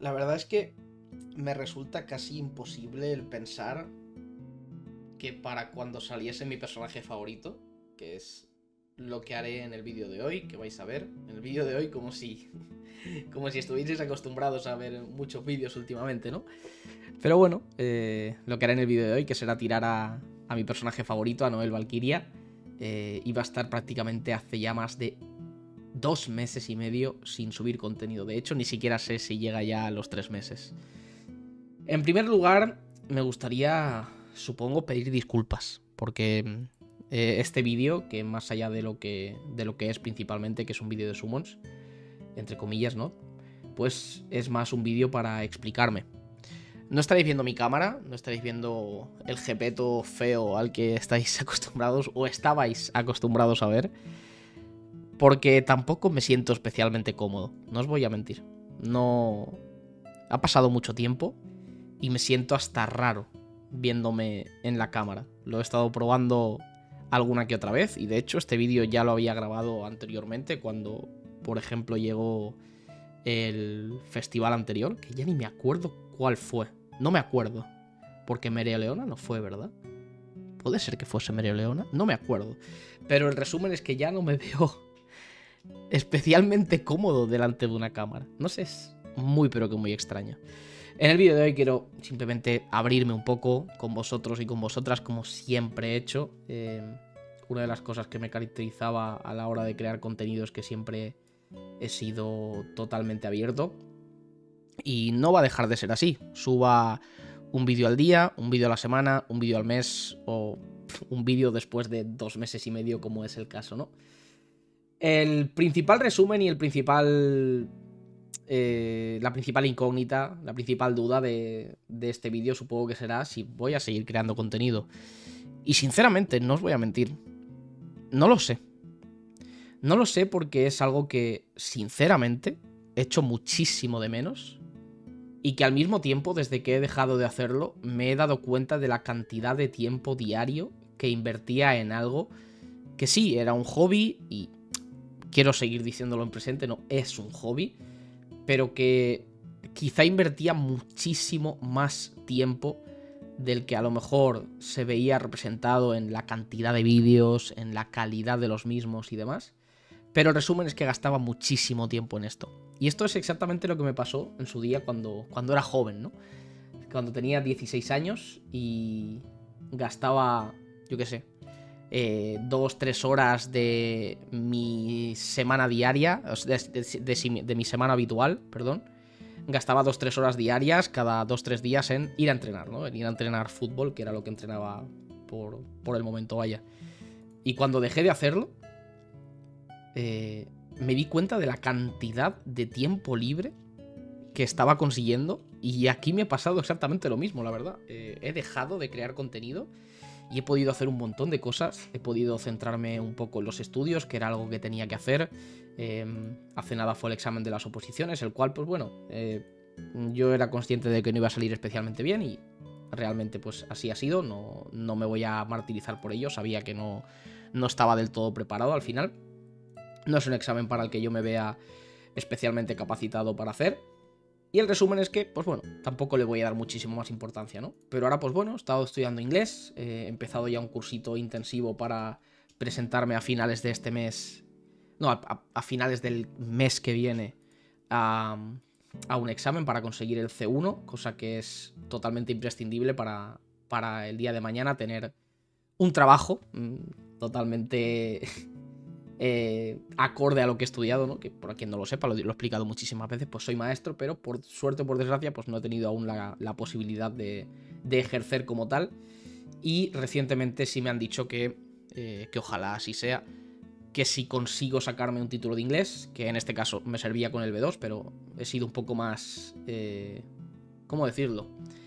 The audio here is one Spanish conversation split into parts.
La verdad es que me resulta casi imposible el pensar que para cuando saliese mi personaje favorito, que es lo que haré en el vídeo de hoy, que vais a ver, en el vídeo de hoy como si estuvieseis acostumbrados a ver muchos vídeos últimamente, ¿no? Pero bueno, lo que haré en el vídeo de hoy, que será tirar a mi personaje favorito, a Noel Valkyria, iba a estar prácticamente hace ya más de 2 meses y medio sin subir contenido. De hecho, ni siquiera sé si llega ya a los 3 meses. En primer lugar, me gustaría, supongo, pedir disculpas, porque este vídeo, que más allá de lo que es principalmente, que es un vídeo de summons, entre comillas, ¿no? Pues es más un vídeo para explicarme. No estaréis viendo mi cámara, no estaréis viendo el jepeto feo al que estáis acostumbrados o estabais acostumbrados a ver, porque tampoco me siento especialmente cómodo, no os voy a mentir. No... Ha pasado mucho tiempo y me siento hasta raro viéndome en la cámara. Lo he estado probando alguna que otra vez y de hecho este vídeo ya lo había grabado anteriormente cuando, por ejemplo, llegó el festival anterior, que ya ni me acuerdo cuál fue. No me acuerdo, porque Mereoleona no fue, ¿verdad? Puede ser que fuese Mereoleona, no me acuerdo. Pero el resumen es que ya no me veo especialmente cómodo delante de una cámara. No sé, es muy pero que muy extraño. En el vídeo de hoy quiero simplemente abrirme un poco con vosotros y con vosotras, como siempre he hecho. Una de las cosas que me caracterizaba a la hora de crear contenido es que siempre he sido totalmente abierto. Y no va a dejar de ser así. Suba un vídeo al día, un vídeo a la semana, un vídeo al mes o un vídeo después de 2 meses y medio, como es el caso, ¿no? El principal resumen y el principal... la principal incógnita, la principal duda de este vídeo supongo que será si voy a seguir creando contenido. Y sinceramente, no os voy a mentir, no lo sé. No lo sé porque es algo que, sinceramente, he hecho muchísimo de menos. Y que al mismo tiempo, desde que he dejado de hacerlo, me he dado cuenta de la cantidad de tiempo diario que invertía en algo que sí, era un hobby y quiero seguir diciéndolo en presente, no es un hobby, pero que quizá invertía muchísimo más tiempo del que a lo mejor se veía representado en la cantidad de vídeos, en la calidad de los mismos y demás. Pero el resumen es que gastaba muchísimo tiempo en esto. Y esto es exactamente lo que me pasó en su día cuando era joven, ¿no? Cuando tenía 16 años y gastaba, yo qué sé, 2-3 horas de mi semana diaria, de mi semana habitual, perdón. Gastaba 2-3 horas diarias cada 2-3 días en ir a entrenar, ¿no? En ir a entrenar fútbol, que era lo que entrenaba por el momento, vaya. Y cuando dejé de hacerlo, me di cuenta de la cantidad de tiempo libre que estaba consiguiendo. Y aquí me ha pasado exactamente lo mismo, la verdad. He dejado de crear contenido y he podido hacer un montón de cosas. He podido centrarme un poco en los estudios, que era algo que tenía que hacer. Hace nada fue el examen de las oposiciones, el cual, pues bueno, yo era consciente de que no iba a salir especialmente bien y realmente pues así ha sido. No me voy a martirizar por ello, sabía que no estaba del todo preparado al final. No es un examen para el que yo me vea especialmente capacitado para hacer. Y el resumen es que, pues bueno, tampoco le voy a dar muchísimo más importancia, ¿no? Pero ahora, pues bueno, he estado estudiando inglés, he empezado ya un cursito intensivo para presentarme a finales de este mes, no, a finales del mes que viene a un examen para conseguir el C1, cosa que es totalmente imprescindible para el día de mañana tener un trabajo totalmente acorde a lo que he estudiado, ¿no? Que por quien no lo sepa, lo he explicado muchísimas veces, pues soy maestro, pero por suerte o por desgracia, pues no he tenido aún la posibilidad de ejercer como tal. Y recientemente sí me han dicho que ojalá así sea, que si consigo sacarme un título de inglés, que en este caso me servía con el B2, pero he sido un poco más... ¿cómo decirlo?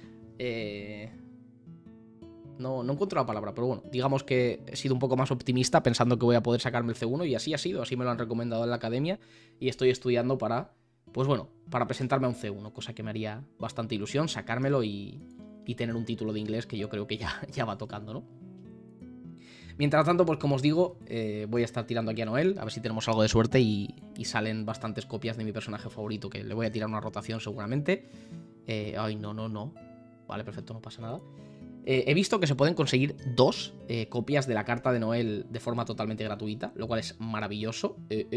No encuentro la palabra, pero bueno, digamos que he sido un poco más optimista pensando que voy a poder sacarme el C1 y así ha sido, así me lo han recomendado en la academia y estoy estudiando para, pues bueno, para presentarme a un C1, cosa que me haría bastante ilusión, sacármelo y tener un título de inglés que yo creo que ya va tocando, ¿no? Mientras tanto, pues como os digo, voy a estar tirando aquí a Noel, a ver si tenemos algo de suerte y salen bastantes copias de mi personaje favorito, que le voy a tirar una rotación seguramente. Ay, no. Vale, perfecto, no pasa nada. He visto que se pueden conseguir 2 copias de la carta de Noel de forma totalmente gratuita, lo cual es maravilloso.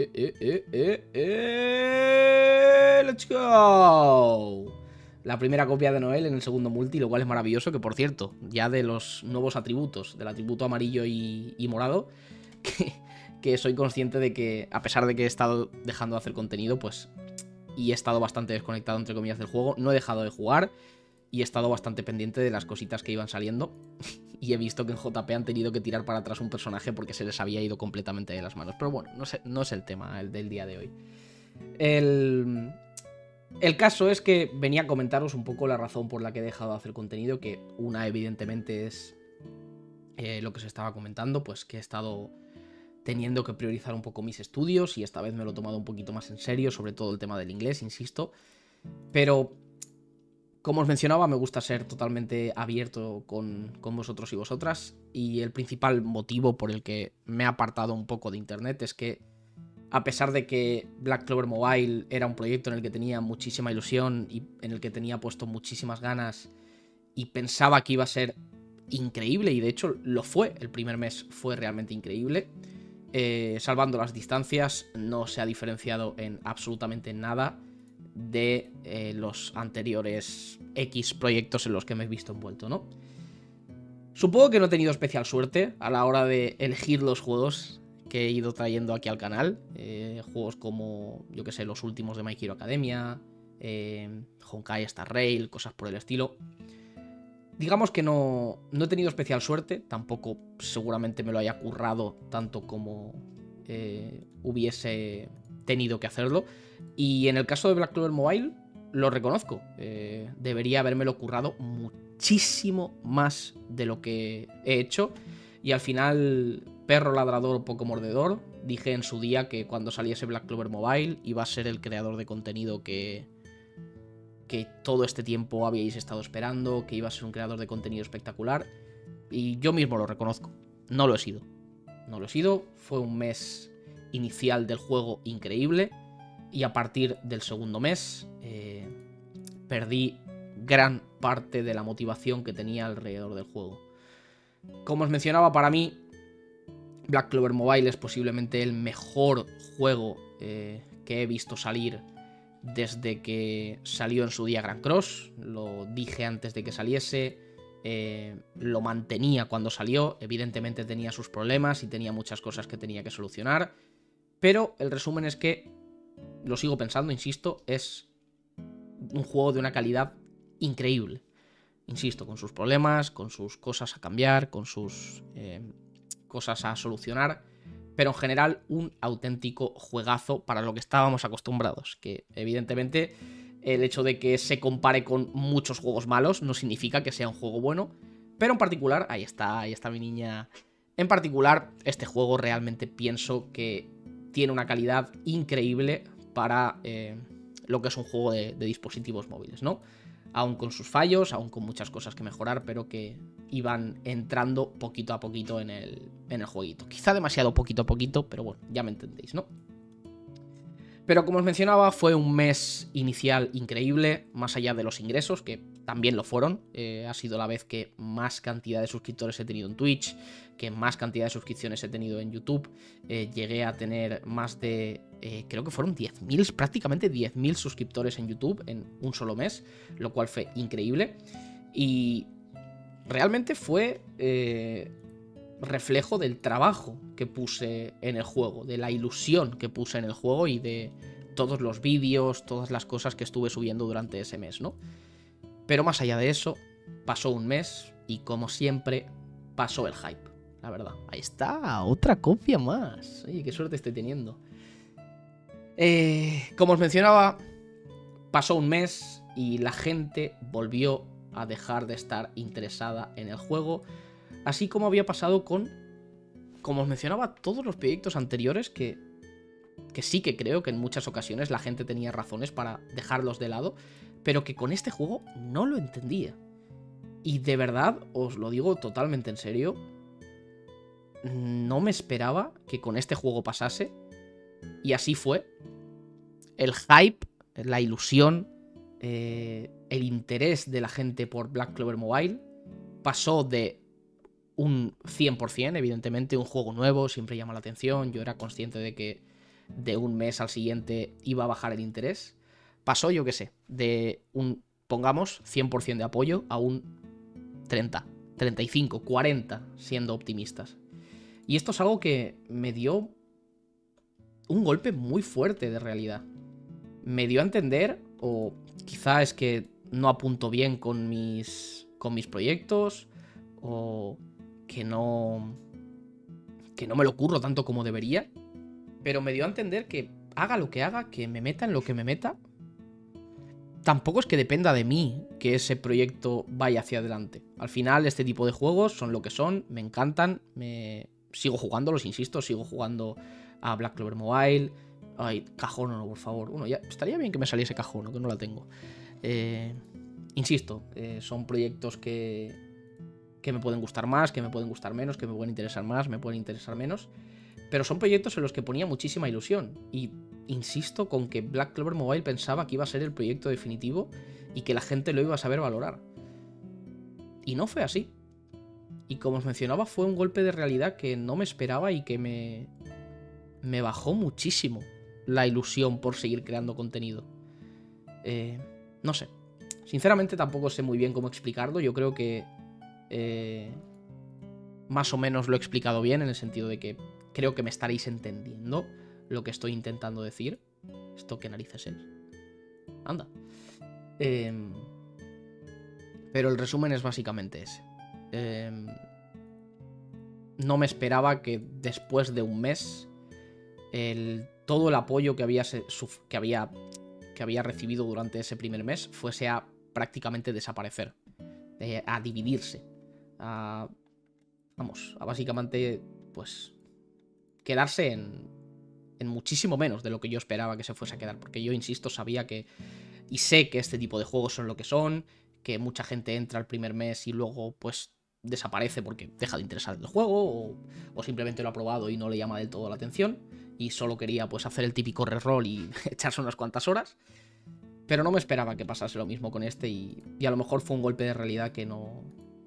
¡Let's go! La primera copia de Noel en el segundo multi, lo cual es maravilloso, que por cierto, ya de los nuevos atributos, del atributo amarillo y morado, que soy consciente de que, a pesar de que he estado dejando de hacer contenido, pues, y he estado bastante desconectado, entre comillas, del juego, no he dejado de jugar y he estado bastante pendiente de las cositas que iban saliendo y he visto que en JP han tenido que tirar para atrás un personaje porque se les había ido completamente de las manos. Pero bueno, no es el tema del día de hoy. El caso es que venía a comentaros un poco la razón por la que he dejado de hacer contenido, que una evidentemente es lo que se estaba comentando, pues que he estado teniendo que priorizar un poco mis estudios y esta vez me lo he tomado un poquito más en serio, sobre todo el tema del inglés, insisto. Pero, como os mencionaba, me gusta ser totalmente abierto con vosotros y vosotras, y el principal motivo por el que me he apartado un poco de internet es que, a pesar de que Black Clover Mobile era un proyecto en el que tenía muchísima ilusión y en el que tenía puesto muchísimas ganas y pensaba que iba a ser increíble, y de hecho lo fue, el primer mes fue realmente increíble, salvando las distancias, no se ha diferenciado en absolutamente nada de los anteriores X proyectos en los que me he visto envuelto, ¿no? Supongo que no he tenido especial suerte a la hora de elegir los juegos que he ido trayendo aquí al canal. Juegos como, yo que sé, los últimos de My Hero Academia, Honkai Star Rail, cosas por el estilo. Digamos que no he tenido especial suerte, tampoco seguramente me lo haya currado tanto como hubiese tenido que hacerlo. Y en el caso de Black Clover Mobile, lo reconozco, debería habérmelo currado muchísimo más de lo que he hecho. Y al final, perro ladrador, poco mordedor, dije en su día que cuando saliese Black Clover Mobile iba a ser el creador de contenido que todo este tiempo habíais estado esperando, que iba a ser un creador de contenido espectacular, y yo mismo lo reconozco, no lo he sido. No lo he sido, fue un mes inicial del juego increíble, y a partir del segundo mes perdí gran parte de la motivación que tenía alrededor del juego. Como os mencionaba, para mí Black Clover Mobile es posiblemente el mejor juego que he visto salir desde que salió en su día Grand Cross. Lo dije antes de que saliese, lo mantenía cuando salió. Evidentemente tenía sus problemas y tenía muchas cosas que tenía que solucionar, pero el resumen es que, lo sigo pensando, insisto, es un juego de una calidad increíble. Insisto, con sus problemas, con sus cosas a cambiar, con sus cosas a solucionar, pero en general un auténtico juegazo para lo que estábamos acostumbrados, que evidentemente el hecho de que se compare con muchos juegos malos no significa que sea un juego bueno, pero en particular, ahí está mi niña, en particular este juego realmente pienso que tiene una calidad increíble para lo que es un juego de dispositivos móviles, ¿no? Aún con sus fallos, aún con muchas cosas que mejorar, pero que iban entrando poquito a poquito en el jueguito. Quizá demasiado poquito a poquito, pero bueno, ya me entendéis, ¿no? Pero como os mencionaba, fue un mes inicial increíble, más allá de los ingresos, que también lo fueron. Ha sido la vez que más cantidad de suscriptores he tenido en Twitch, que más cantidad de suscripciones he tenido en YouTube. Llegué a tener más de, creo que fueron 10.000, prácticamente 10.000 suscriptores en YouTube en un solo mes, lo cual fue increíble. Y realmente fue reflejo del trabajo que puse en el juego, de la ilusión que puse en el juego y de todos los vídeos, todas las cosas que estuve subiendo durante ese mes, ¿no? Pero más allá de eso, pasó un mes y, como siempre, pasó el hype, la verdad. Ahí está, otra copia más. Oye, qué suerte estoy teniendo. Como os mencionaba, pasó un mes y la gente volvió a dejar de estar interesada en el juego, así como había pasado con, como os mencionaba, todos los proyectos anteriores que sí que creo que en muchas ocasiones la gente tenía razones para dejarlos de lado, pero que con este juego no lo entendía. Y de verdad, os lo digo totalmente en serio, no me esperaba que con este juego pasase. Y así fue. El hype, la ilusión, el interés de la gente por Black Clover Mobile pasó de un 100%, evidentemente, un juego nuevo siempre llama la atención. Yo era consciente de que de un mes al siguiente iba a bajar el interés. Pasó, yo qué sé, de un, pongamos, 100% de apoyo a un 30, 35, 40, siendo optimistas. Y esto es algo que me dio un golpe muy fuerte de realidad. Me dio a entender, o quizá es que no apunto bien con mis proyectos, o que no me lo curro tanto como debería, pero me dio a entender que haga lo que haga, que me meta en lo que me meta, tampoco es que dependa de mí que ese proyecto vaya hacia adelante. Al final este tipo de juegos son lo que son, me encantan, sigo jugándolos, insisto, sigo jugando a Black Clover Mobile. Ay, cajón no, por favor. Uno, ya estaría bien que me saliese cajón, que no la tengo. Insisto, son proyectos que me pueden gustar más, que me pueden gustar menos, que me pueden interesar más, me pueden interesar menos. Pero son proyectos en los que ponía muchísima ilusión. Y insisto con que Black Clover Mobile pensaba que iba a ser el proyecto definitivo y que la gente lo iba a saber valorar. Y no fue así. Y como os mencionaba, fue un golpe de realidad que no me esperaba y que me bajó muchísimo la ilusión por seguir creando contenido. No sé. Sinceramente tampoco sé muy bien cómo explicarlo. Yo creo que más o menos lo he explicado bien, en el sentido de que creo que me estaréis entendiendo lo que estoy intentando decir. ¿Esto qué narices es? Anda. Pero el resumen es básicamente ese. No me esperaba que después de un mes todo el apoyo que había recibido durante ese primer mes fuese a prácticamente desaparecer, a dividirse, a básicamente pues quedarse en muchísimo menos de lo que yo esperaba que se fuese a quedar, porque yo, insisto, sabía que, y sé que este tipo de juegos son lo que son, que mucha gente entra el primer mes y luego pues desaparece porque deja de interesar el juego, o simplemente lo ha probado y no le llama del todo la atención y solo quería pues hacer el típico reroll y echarse unas cuantas horas. Pero no me esperaba que pasase lo mismo con este, y a lo mejor fue un golpe de realidad que no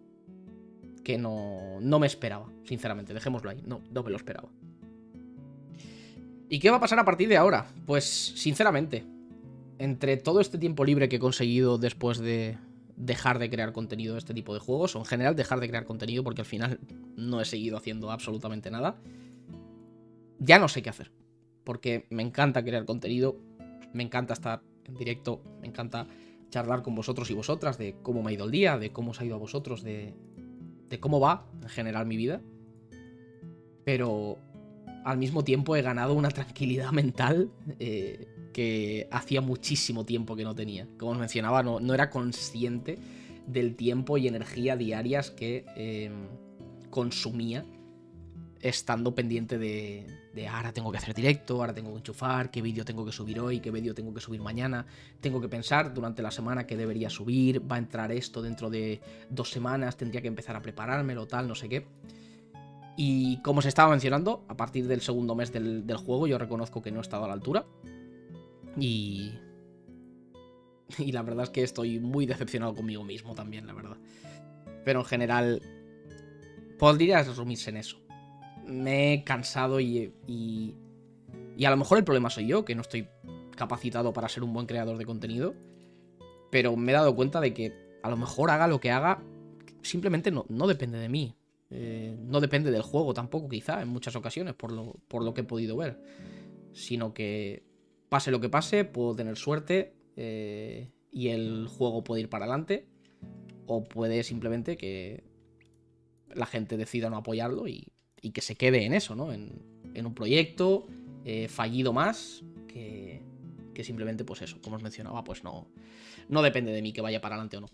me esperaba, sinceramente. Dejémoslo ahí, no me lo esperaba. ¿Y qué va a pasar a partir de ahora? Pues, sinceramente, entre todo este tiempo libre que he conseguido después de dejar de crear contenido de este tipo de juegos, o en general dejar de crear contenido porque al final no he seguido haciendo absolutamente nada, ya no sé qué hacer. Porque me encanta crear contenido, me encanta estar en directo, me encanta charlar con vosotros y vosotras de cómo me ha ido el día, de cómo os ha ido a vosotros, de cómo va en general mi vida. Pero al mismo tiempo he ganado una tranquilidad mental que hacía muchísimo tiempo que no tenía. Como os mencionaba, no era consciente del tiempo y energía diarias que consumía estando pendiente de ahora tengo que hacer directo, ahora tengo que enchufar, qué vídeo tengo que subir hoy, qué vídeo tengo que subir mañana, tengo que pensar durante la semana que debería subir, va a entrar esto dentro de 2 semanas, tendría que empezar a preparármelo, tal, no sé qué. Y como os estaba mencionando, a partir del segundo mes del juego yo reconozco que no he estado a la altura. Y la verdad es que estoy muy decepcionado conmigo mismo también, la verdad. Pero en general podría resumirse en eso. Me he cansado y a lo mejor el problema soy yo, que no estoy capacitado para ser un buen creador de contenido. Pero me he dado cuenta de que a lo mejor haga lo que haga, simplemente no depende de mí. No depende del juego tampoco, quizá, en muchas ocasiones, por lo que he podido ver. Sino que pase lo que pase, puedo tener suerte y el juego puede ir para adelante. O puede simplemente que la gente decida no apoyarlo y que se quede en eso, ¿no? En un proyecto fallido más que simplemente, pues eso, como os mencionaba, pues no depende de mí que vaya para adelante o no.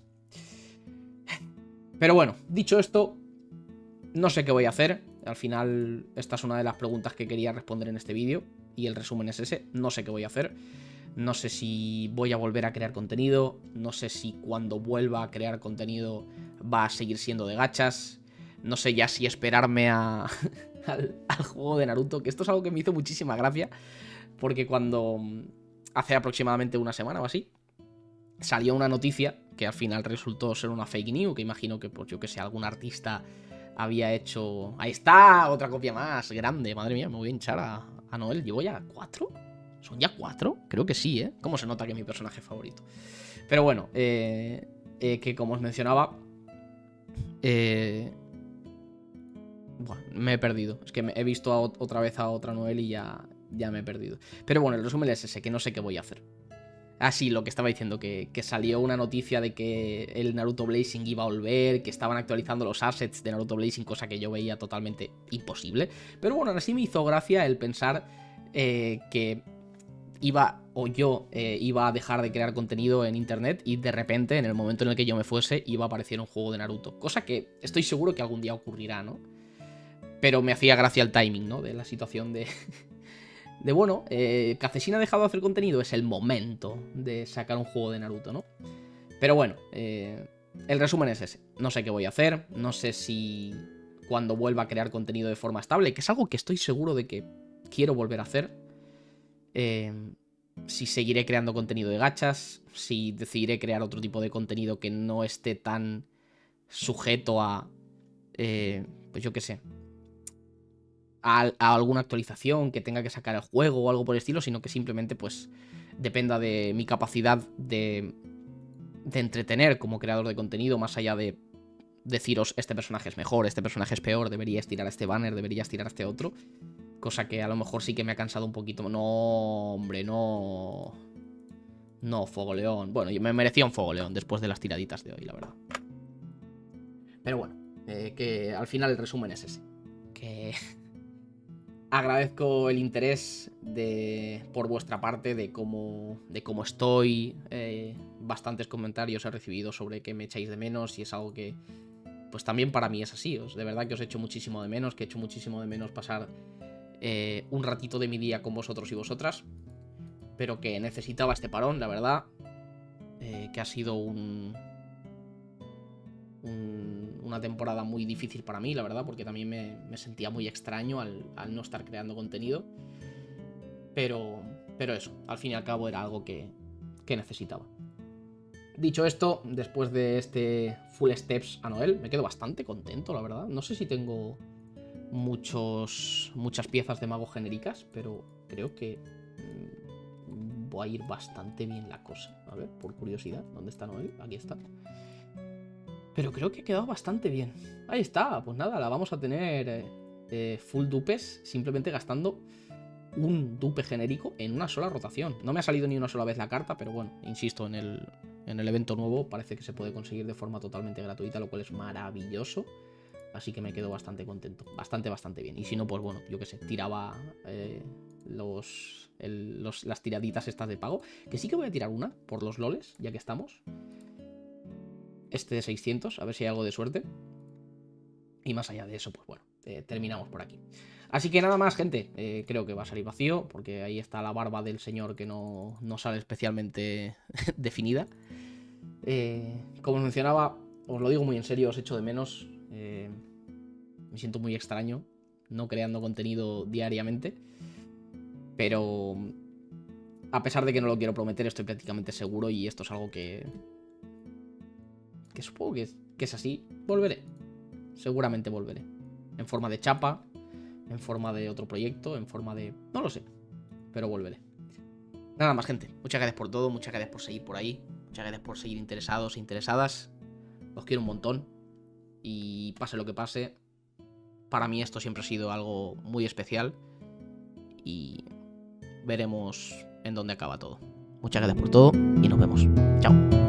Pero bueno, dicho esto, no sé qué voy a hacer. Al final, esta es una de las preguntas que quería responder en este vídeo y el resumen es ese. No sé qué voy a hacer. No sé si voy a volver a crear contenido. No sé si cuando vuelva a crear contenido va a seguir siendo de gachas. No sé ya si esperarme a al juego de Naruto, que esto es algo que me hizo muchísima gracia, porque cuando hace aproximadamente una semana o así, salió una noticia que al final resultó ser una fake news, que imagino que, pues yo que sé, algún artista había hecho... Ahí está, otra copia más, grande, madre mía, me voy a hinchar a Noel. ¿Llevo ya 4? ¿Son ya 4? Creo que sí, ¿eh? ¿Cómo se nota que es mi personaje favorito? Pero bueno, que como os mencionaba... Bueno, me he perdido. Es que he visto otra vez a otra Noel y ya me he perdido. Pero bueno, el resumen es ese, que no sé qué voy a hacer. Ah, sí, lo que estaba diciendo, que salió una noticia de que el Naruto Blazing iba a volver, que estaban actualizando los assets de Naruto Blazing, cosa que yo veía totalmente imposible. Pero bueno, ahora sí me hizo gracia el pensar que iba a dejar de crear contenido en internet y de repente, en el momento en el que yo me fuese, iba a aparecer un juego de Naruto. Cosa que estoy seguro que algún día ocurrirá, ¿no? Pero me hacía gracia el timing, ¿no? De la situación de... bueno, Cafesín ha dejado de hacer contenido, es el momento de sacar un juego de Naruto, ¿no? Pero bueno, el resumen es ese. No sé qué voy a hacer, no sé si cuando vuelva a crear contenido de forma estable, que es algo que estoy seguro de que quiero volver a hacer. Si seguiré creando contenido de gachas, si decidiré crear otro tipo de contenido que no esté tan sujeto a... pues yo qué sé... A alguna actualización que tenga que sacar el juego o algo por el estilo, sino que simplemente pues dependa de mi capacidad de entretener como creador de contenido, más allá de deciros este personaje es mejor, este personaje es peor, deberías tirar a este banner, deberías tirar a este otro, cosa que a lo mejor sí que me ha cansado un poquito. No, hombre, no Fuego León. Bueno, yo me merecía un Fuego León después de las tiraditas de hoy, la verdad. Pero bueno, que al final el resumen es ese, que agradezco el interés por vuestra parte de cómo estoy. Bastantes comentarios he recibido sobre que me echáis de menos y es algo que pues también para mí es así. De verdad que os echo muchísimo de menos, que echo muchísimo de menos pasar un ratito de mi día con vosotros y vosotras, pero que necesitaba este parón, la verdad, que ha sido una temporada muy difícil para mí, la verdad, porque también me sentía muy extraño al no estar creando contenido. Pero eso, al fin y al cabo era algo que necesitaba. Dicho esto, después de este full steps a Noel, me quedo bastante contento, la verdad. No sé si tengo muchas piezas de mago genéricas, pero creo que va a ir bastante bien la cosa. A ver, por curiosidad, ¿dónde está Noel? Aquí está. Pero creo que ha quedado bastante bien. Ahí está, pues nada, la vamos a tener full dupes, simplemente gastando un dupe genérico en una sola rotación. No me ha salido ni una sola vez la carta, pero bueno, insisto, en el evento nuevo parece que se puede conseguir de forma totalmente gratuita, lo cual es maravilloso. Así que me quedo bastante contento, bastante bien. Y si no, pues bueno, yo qué sé, tiraba las tiraditas estas de pago. Que sí que voy a tirar una por los loles, ya que estamos. Este de 600, a ver si hay algo de suerte. Y más allá de eso, pues bueno, terminamos por aquí. Así que nada más, gente. Creo que va a salir vacío, porque ahí está la barba del señor que no sale especialmente definida. Como os mencionaba, os lo digo muy en serio, os echo de menos. Me siento muy extraño no creando contenido diariamente. Pero a pesar de que no lo quiero prometer, estoy prácticamente seguro, y esto es algo que supongo que es así. Volveré. Seguramente volveré. En forma de chapa, en forma de otro proyecto, en forma de... no lo sé. Pero volveré. Nada más, gente. Muchas gracias por todo, muchas gracias por seguir por ahí. Muchas gracias por seguir interesados e interesadas. Os quiero un montón. Y pase lo que pase, para mí esto siempre ha sido algo muy especial. Y veremos en dónde acaba todo. Muchas gracias por todo y nos vemos. Chao.